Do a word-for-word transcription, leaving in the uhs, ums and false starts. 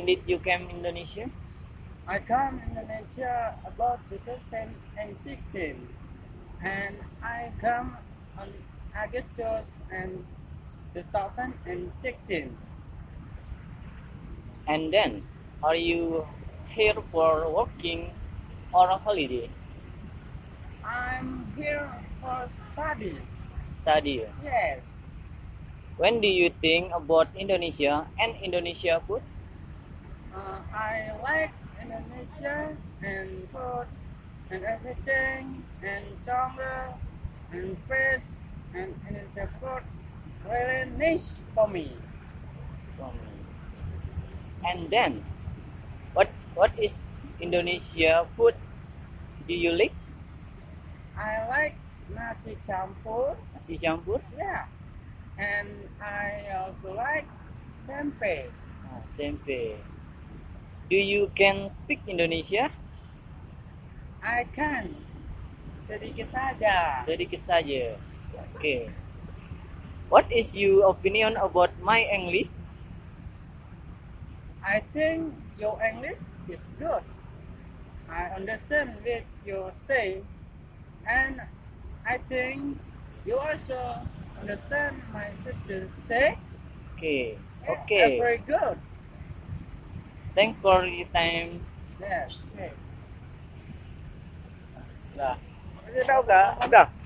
did you come Indonesia? I come Indonesia about two thousand sixteen, and I come on August and two thousand sixteen. And then, are you here for working or a holiday? I'm here for study. Study. Yes. When do you think about Indonesia and Indonesia food? Uh, I like Indonesia and food and everything and stronger and fresh and Indonesia food really nice for me. For me. And then, what what is Indonesia food? Do you like? I like nasi campur. Nasi campur? Yeah. And I also like tempe. Ah, tempe. Do you can speak Indonesia? I can. Sedikit saja. Sedikit saja. Okay. What is your opinion about my English? I think your English is good. I understand what you say, and I think you also understand my sister say. Okay. Yeah, Okay. very good. Thanks for your time. Yes. Okay. Lah. Udah tahu gak? Udah.